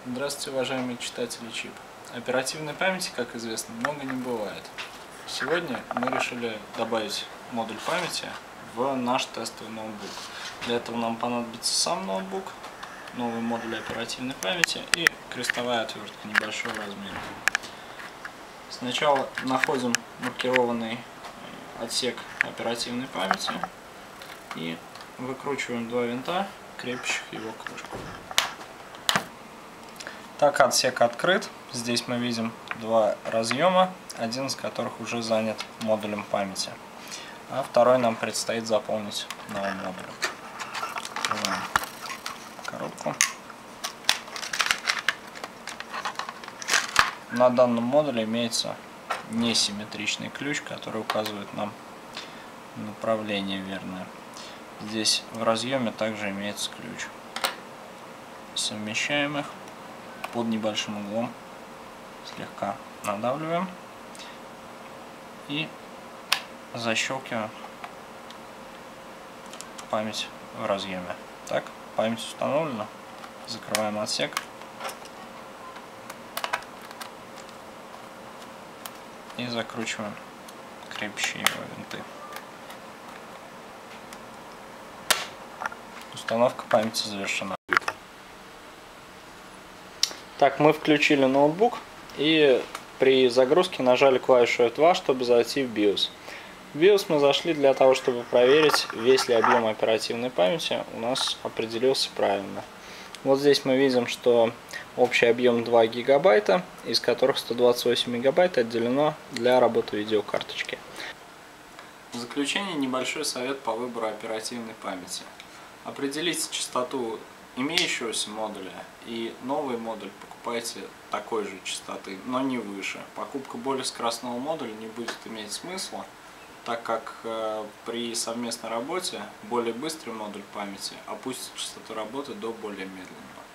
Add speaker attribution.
Speaker 1: Здравствуйте, уважаемые читатели ЧИП. Оперативной памяти, как известно, много не бывает. Сегодня мы решили добавить модуль памяти в наш тестовый ноутбук. Для этого нам понадобится сам ноутбук, новый модуль оперативной памяти и крестовая отвертка небольшого размера. Сначала находим маркированный отсек оперативной памяти и выкручиваем два винта, крепящих его крышку. Так, отсек открыт. Здесь мы видим два разъема, один из которых уже занят модулем памяти, а второй нам предстоит заполнить новым модулем. Открываем коробку. На данном модуле имеется несимметричный ключ, который указывает нам направление верное. Здесь в разъеме также имеется ключ. Совмещаем их под небольшим углом, слегка надавливаем и защелкиваем память в разъеме. Так, память установлена. Закрываем отсек. И закручиваем крепящие его винты. Установка памяти завершена. Так, мы включили ноутбук и при загрузке нажали клавишу F2, чтобы зайти в BIOS. В BIOS мы зашли для того, чтобы проверить, весь ли объем оперативной памяти у нас определился правильно. Вот здесь мы видим, что общий объем 2 гигабайта, из которых 128 мегабайт отделено для работы видеокарточки. В заключение небольшой совет по выбору оперативной памяти. Определите частоту имеющегося модуля и новый модуль покупайте такой же частоты, но не выше. Покупка более скоростного модуля не будет иметь смысла, так как при совместной работе более быстрый модуль памяти опустит частоту работы до более медленного.